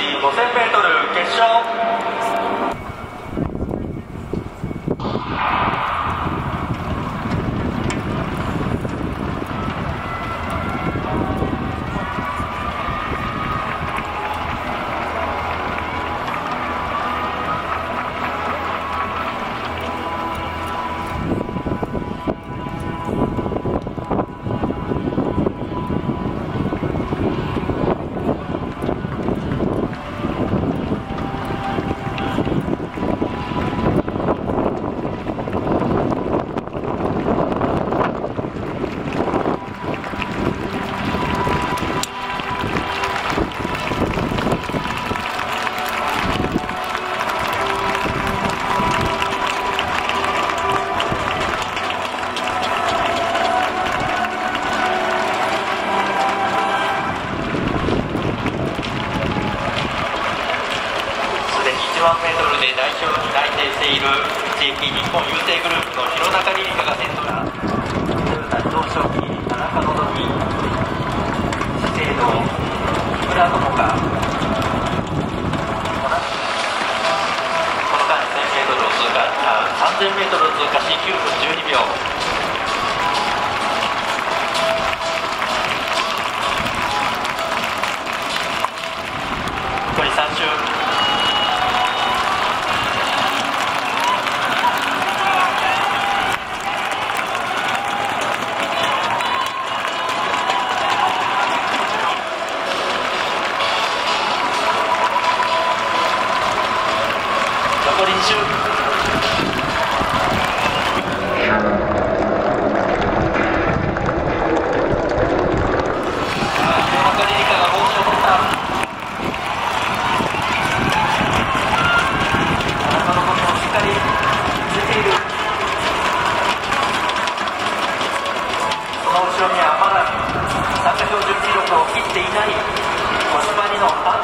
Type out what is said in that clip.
5000m 決勝。10000m で代表に内定している JP 日本郵政グループの弘中璃梨佳が先頭だ。トヨタ自動織機田中希実、資生堂木村友香、この間 1000m を通過、3000m を通過し9分12秒。残り3周。残り2周。弘中璃梨佳が帽子を取った。田中希実もしっかり出ている。その後ろにはまだ参加標準記録を切っていない小島2の